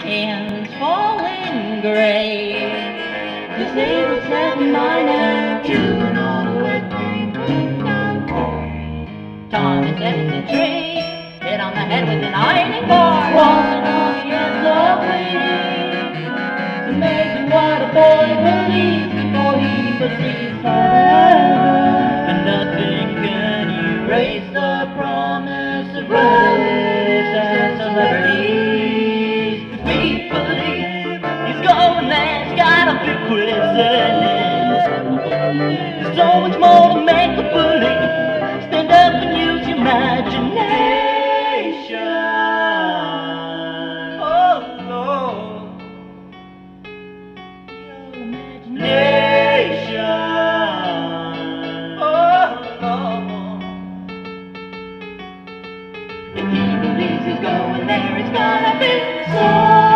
and falling gray. Disabled 7-miner, chewing on a wet dream. Tommy sets the tree, hit on the head with an ironing board. Walking on the edge of waiting. It's amazing what a boy believes before he perceives forever. And nothing can erase the promise of relics and celebrities. Be believe he's going there, he's got a big quiz. There's so much more to make a believe. Stand up and use your imagination. Oh Lord, your imagination. Oh Lord, if he believes he's going there, it's gonna be so.